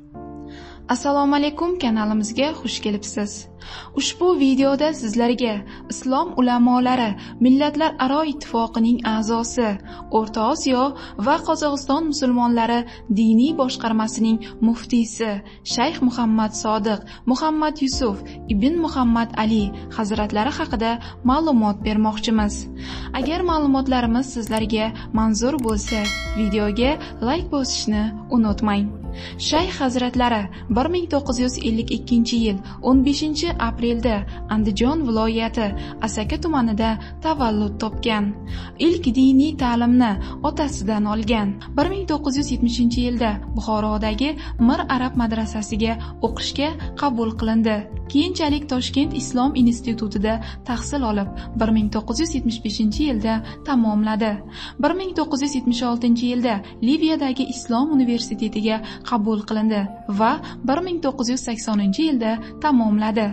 Assalomu alaykum, kanalimizga xush kelibsiz. Ushbu videoda sizlarga islom ulamolari Millatlararo ittifoqining a'zosi, O'rta Osiyo va Qozog'iston musulmonlari diniy boshqarmasining muftiysi Shayx Muhammad Sodiq Muhammad Yusuf ibn Muhammad Ali hazratlari haqida ma'lumot bermoqchimiz. Agar ma'lumotlarimiz sizlarga manzur bo'lsa, videoga like bosishni unutmang. Shayx hazratlari 1952-yil 15-aprelda Andijon viloyati Asaka tumanida tavallud topgan. Ilk diniy ta'limni otasidan olgan. 1970-yilda Buxorodagi Mir Arab madrasasiga o'qishga qabul qilindi. Keyinchalik Toshkent Islom institutida tahsil olib, 1975-yilda tamomladi. 1976-yilda Liviyadagi Islom universitetiga qabul qilindi va 1980-yilda tamomladi.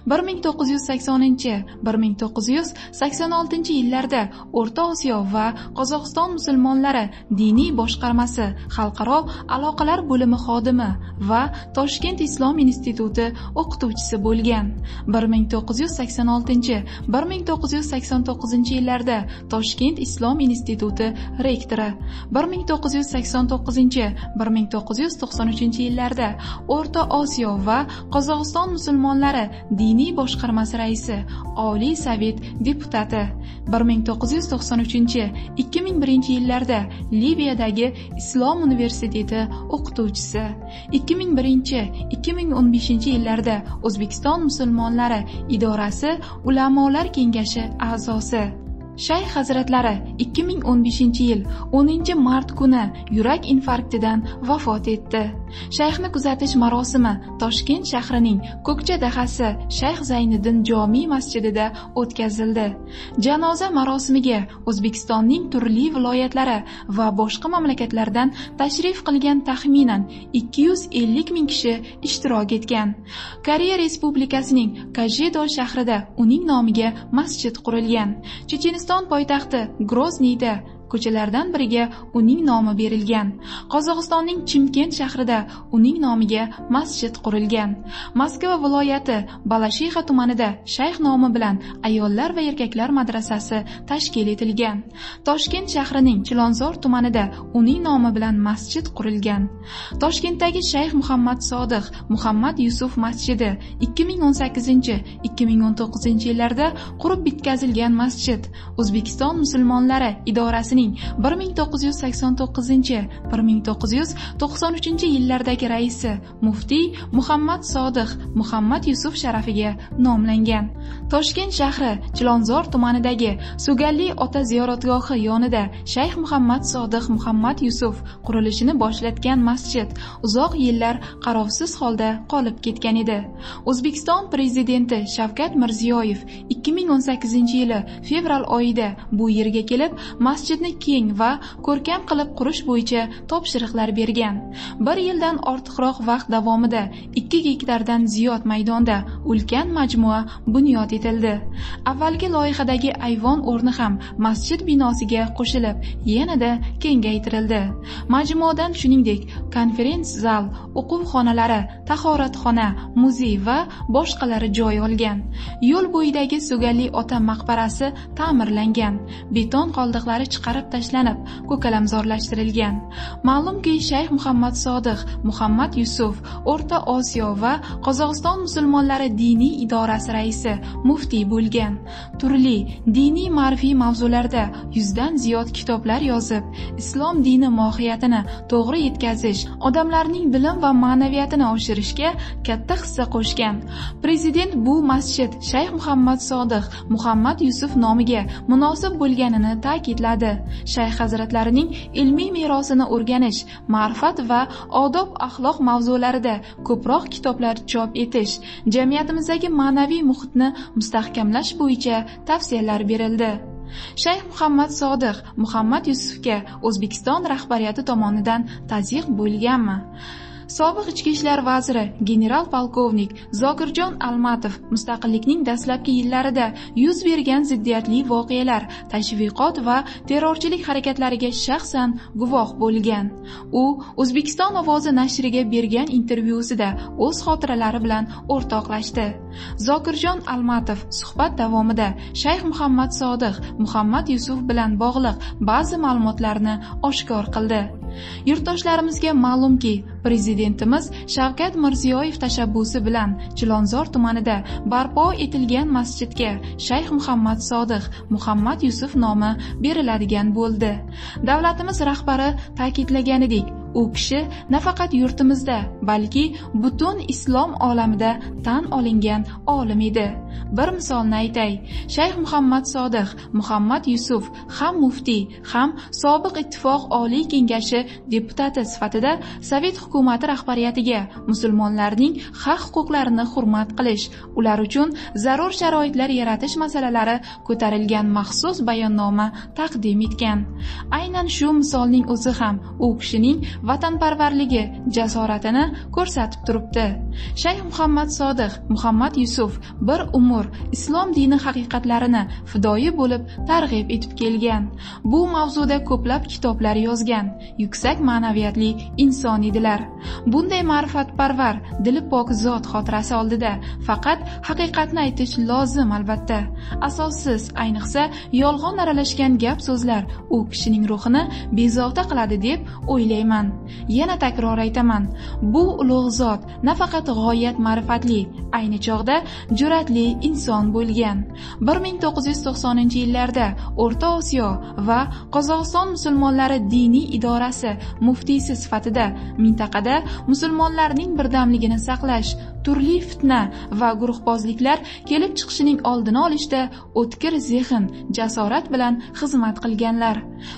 1980-1986 O'rta Osiyo va Qozog'iston musulmonlari diniy boshqarmasi xalqaro aloqalar bo'limi xodimi va Toshkent Islom instituti o'qituvchisi bo'lgan. 1986-1989 Toshkent Islom instituti rektori. 1989-1993 O'rta Osiyo va Qozog'iston musulmonlari diniy boshqarmasi raisi, Oliy Sovet deputati. 1993-2001 Liviyadagi Islom universiteti o'qituvchisi. 2001-2015 yillarda O'zbekiston musulmonlari idorasi ulamolar kengashi a'zosi. Shayx hazratlari 2015-yil 10-mart kuni yurak infarktidan vafot etdi. Shayxni kuzatish marosimi Toshkent shahrining Ko'kcha dahasi Shayx Zayniddin Jomiy masjidida o'tkazildi. Janoza marosimiga O'zbekistonning turli viloyatlari va boshqa mamlakatlardan tashrif qilgan taxminan 250 ming kishi ishtirok etgan. Koreya Respublikasining Kojedo shahrida uning nomiga masjid qurilgan. Checheniston poytaxti Grozniyda ko'chalardan biriga uning nomi berilgan. Qozog'istonning Chimkent shahrida uning nomiga masjid qurilgan. Moskva viloyati Balashixa tumanida Shayx nomi bilan ayollar va erkaklar madrasasi tashkil etilgan. Toshkent shahrining Chilonzor tumanida uning nomi bilan masjid qurilgan. Toshkentdagi Shayx Muhammad Sodiq Muhammad Yusuf masjidi 2018-2019 yillarda qurib bitkazilgan masjid. O'zbekiston musulmonlari idorasining 1989-1993 yillardagi raisi muftiy Muhammad Sodiq Muhammad Yusuf sharafiga nomlangan. Toshkent shahri Chilonzor tumanidagi Sugalli ota ziyoratgohi yonida Shayx Muhammad Sodiq Muhammad Yusuf qurilishini boshlatgan masjid uzoq yillar qarovsiz holda qolib ketgan edi. O'zbekiston prezidenti Shavkat Mirziyoyev 2018-yili fevral oyida bu yerga kelib, masjidni keng va ko'rkam qilib qurish bo'yicha topshiriqlar bergan. 1 yildan ortiqroq vaqt davomida 2 gektardan ziyod maydonda ulkan majmua bunyod etildi. Avvalgi loyihadagi ayvon o'rni ham masjid binosiga qo'shilib, yanada kengaytirildi. Majmuadan shuningdek, konferens zal, o'quv xonalari, tahoratxona, muzey va boshqalari joy olgan. Yo'l bo'yidagi Sugalli ota maqbarasi ta'mirlangan. Beton qoldiqlari chiqarib tashlanib, ko'kalamzorlashtirilgan. Ma'lumki, Shayx Muhammad Sodiq Muhammad Yusuf O'rta Osiyo va Qozog'iston musulmonlari diniy idorasi raisi, muftiy bo'lgan. Turli diniy ma'rifiy mavzularda 100 dan ziyod kitoblar yozib, islom dini mohiyatini to'g'ri yetkazish, odamlarning bilim va ma'naviyatini oshirishga katta hissa qo'shgan. Prezident bu masjid Shayx Muhammad Sodiq Muhammad Yusuf nomiga munosib bo'lganini ta'kidladi. Shayx hazratlarining ilmiy merosini o'rganish, ma'rifat va odob axloq mavzularida ko'proq kitoblar chop etish, jamiyatimizdagi ma'naviy muhitni mustahkamlash bo'yicha tavsiyalar berildi. Shayx Muhammad Sodiq Muhammad Yusufga O'zbekiston rahbariyati tomonidan tazyiq bo'lganmi? Sobiq ichki ishlar vaziri general-polkovnik Zokirjon Almatov mustaqillikning dastlabki yillarida yuz bergan ziddiyatli voqealar, tashviqot va terrorchilik harakatlariga shaxsan guvoh bo'lgan. U O'zbekiston ovozi nashriga bergan intervyusida o'z xotiralari bilan o'rtoqlashdi. Zokirjon Almatov suhbat davomida Shayx Muhammad Sodiq Muhammad Yusuf bilan bog'liq ba'zi ma'lumotlarni oshkor qildi. Yurtdoshlarimizga ma'lumki, Prezidentimiz Shavkat Mirziyoyev tashabbusi bilan Chilonzor tumanida barpo etilgan masjidga Shayx Muhammad Sodiq Muhammad Yusuf nomi beriladigan bo'ldi. Davlatimiz rahbari ta'kidlaganidek, u kishi nafaqat yurtimizda, balki butun islom olamida tan olingan olim edi. Bir misolni aytay. Shayx Muhammad Sodiq Muhammad Yusuf ham muftiy, ham sobiq ittifoq Oliy kengashi deputati sifatida Sovet hukumati rahbariyatiga musulmonlarning haq-huquqlarini hurmat qilish, ular uchun zarur sharoitlar yaratish masalalari ko'tarilgan maxsus bayonnoma taqdim etgan. Aynan shu misolning o'zi ham u kishining vatanparvarligi, jasoratini ko'rsatib turibdi. Shayx Muhammad Sodiq Muhammad Yusuf bir umr islom dini haqiqatlarini fidoyi bo'lib targ'ib etib kelgan. Bu mavzuda ko'plab kitoblar yozgan, yuksak ma'naviyatli inson edilar. Bunday ma'rifatparvar, dili pok zot xotirasi oldida faqat haqiqatni aytish lozim albatta. Asossiz, ayniqsa yolg'on aralashgan gap so'zlar u kishining ruhini bezovta qiladi deb o'ylayman. Yana takror aytaman, bu ulug' zot nafaqat g'oyat ma'rifatli, ayni chog'da jur'atli inson bo'lgan. 1990-yillarda O'rta Osiyo va Qozog'iston musulmonlari diniy idorasi muftiysi sifatida mintaqada musulmonlarning birdamligini saqlash, turli fitna va guruhbozliklar kelib chiqishining oldini olishda o'tkir zehn, jasorat bilan xizmat qilganlar.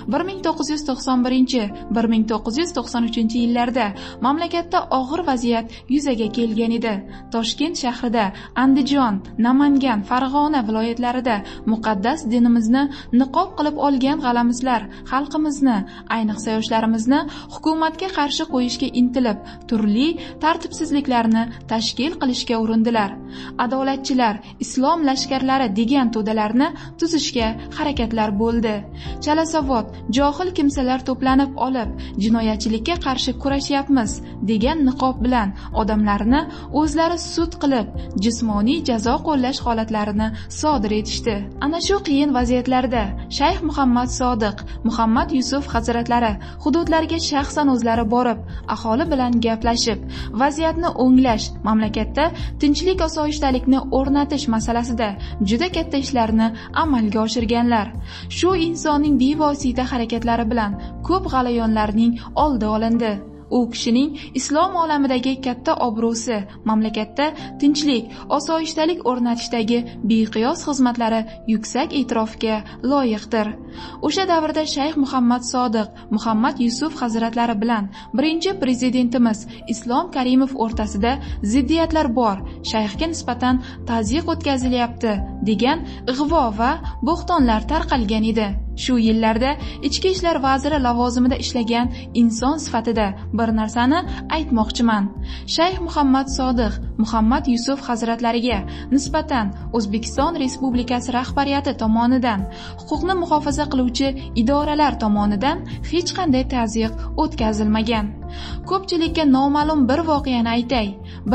1991-1993-yillarda mamlakatda og'ir vaziyat yuzaga kelgan edi. Toshkent shahrida, Andijon, Namangan, Farg'ona viloyatlarida muqaddas dinimizni niqob qilib olgan g'alamislar xalqimizni, ayniqsa yoshlarimizni hukumatga qarshi qo'yishga intilib, turli tartibsizliklarni tashkil qilishga urindilar. Adolatchilar, islom lashkarlari degan to'dalarni tuzishga harakatlar bo'ldi. Chalasavod, johil kimsalar to'planib olib, jinoyatchilikka qarshi kurashyapmiz degan niqob bilan odamlarni o'zlari sud qilib, jismoniy jazo qo'llash holatlarini sodir etishdi. Ana shu qiyin vaziyatlarda Shayx Muhammad Sodiq Muhammad Yusuf hazratlari hududlarga shaxsan o'zlari borib, aholi bilan gaplashib, vaziyatni o'nglash, mamlakatda tinchlik osoyishtalikni o'rnatish masalasida juda katta ishlarni amalga oshirganlar. Shu insonning bevosita harakatlari bilan ko'p g'alayonlarning oldi olindi. U kishining islom olamidagi katta obro'si, mamlakatda tinchlik, osoyishtalik o'rnatishdagi beqiyos xizmatlari yuksak e'tirofga loyiqdir. O'sha davrda Shayx Muhammad Sodiq Muhammad Yusuf hazratlari bilan birinchi prezidentimiz Islom Karimov o'rtasida ziddiyatlar bor, shayxga nisbatan tazyiq o'tkazilyapti degan ig'vo va bo'xtonlar tarqalgan edi. Shu yillarda ichki ishlar vaziri lavozimida ishlagan inson sifatida bir narsani aytmoqchiman. Shayx Muhammad Sodiq Muhammad Yusuf hazratlariga nisbatan O'zbekiston Respublikasi rahbariyati tomonidan, huquqni muhofaza qiluvchi idoralar tomonidan hech qanday tazyiq o'tkazilmagan. Ko'pchilikka noma'lum bir voqeani aytay.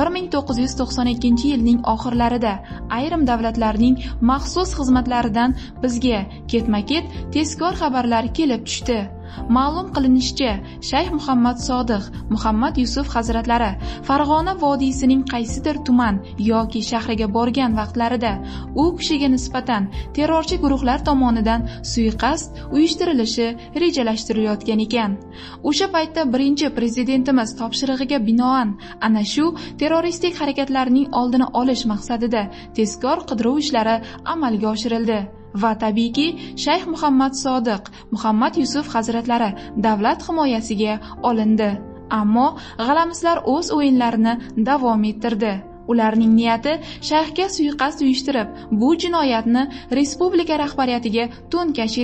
1992-yilning oxirlarida ayrim davlatlarning maxsus xizmatlaridan bizga ketma-ket tezkor xabarlar kelib tushdi. Ma'lum qilinishicha, Shayx Muhammad Sodiq Muhammad Yusuf hazratlari Farg'ona vodiysining qaysidir tuman yoki shahriga borgan vaqtlarida u kishiga nisbatan terrorchi guruhlar tomonidan suiqasd uyushtirilishi rejalashtirilayotgan ekan. O'sha paytda birinchi prezidentimiz topshirig'iga binoan ana shu terroristik harakatlarning oldini olish maqsadida tezkor qidiruv ishlari amalga oshirildi. Va tabiiyki, Shayx Muhammad Sodiq Muhammad Yusuf hazratlari davlat himoyasiga olindi. Ammo g'alamislar o'z o'yinlarini davom ettirdi. Ularning niyati shayxga suiqasd uyushtirib, bu jinoyatni respublika rahbariyatiga to'nkash edi.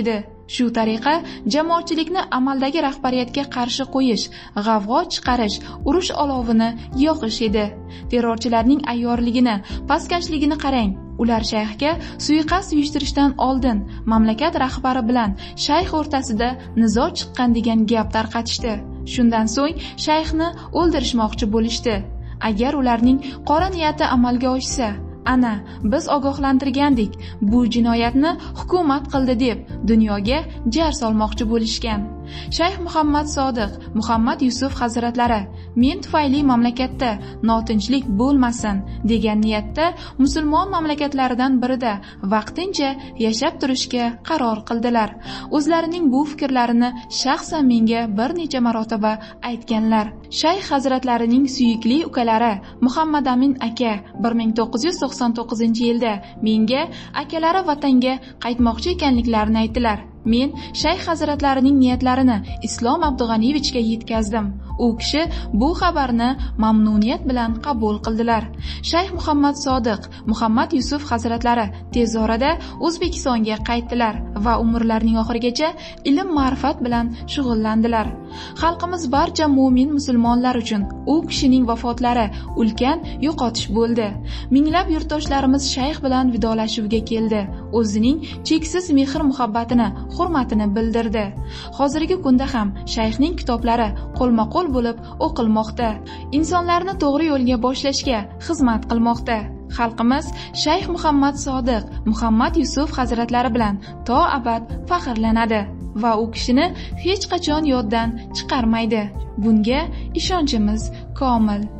Shu tariqa jamoatchilikni amaldagi rahbariyatga qarshi qo'yish, g'avg'o chiqarish, urush olovini yoqish edi. Terrorchilarning ayyorligini, pastkashligini qarang. Ular shayxga suiqasd uyushtirishdan oldin mamlakat rahbari bilan shayx o'rtasida nizo chiqqan degan gap tarqatishdi. Shundan so'ng shayxni o'ldirishmoqchi bo'lishdi. Agar ularning qora niyati amalga oshsa, ana biz ogohlantirgandik, bu jinoyatni hukumat qildi deb dunyoga jar solmoqchi bo'lishgan. Shayx Muhammad Sodiq, Muhammad Yusuf hazratlari men tufayli mamlakatda notinchlik bo'lmasin degan niyatda musulmon mamlakatlaridan birida vaqtincha yashab turishga qaror qildilar. O'zlarining bu fikrlarini shaxsan menga bir necha marotaba aytganlar. Shayx hazratlarining suyukli ukalari Muhammad Amin aka 1999-yilda menga akalari vatanga qaytmoqchi ekanliklarini aytdilar. Men shayx hazratlarining niyatlarini Islom Abdug'aniyevichga yetkazdim. U kishi bu xabarni mamnuniyat bilan qabul qildilar. Shayx Muhammad Sodiq, Muhammad Yusuf hazratlari tez orada O'zbekistonga qaytdilar va umrlarining oxirigacha ilm ma'rifat bilan shug'ullandilar. Xalqimiz barcha mu'min musulmonlar uchun u kishining vafotlari ulkan yo'qotish bo'ldi. Minglab yurtdoshlarimiz shayx bilan vidolashuvga keldi. O'zining cheksiz mehr-muhabbatini, hurmatini bildirdi. Hozirgi kunda ham shayxning kitoblari qo'lma-qo'l bo'lib o'qilmoqda. Insonlarni to'g'ri yo'lga boshlashga xizmat qilmoqda. Xalqimiz Shayx Muhammad Sodiq, Muhammad Yusuf hazratlari bilan to abad faxrlanadi va u kishini hech qachon yoddan chiqarmaydi. Bunga ishonchimiz komil.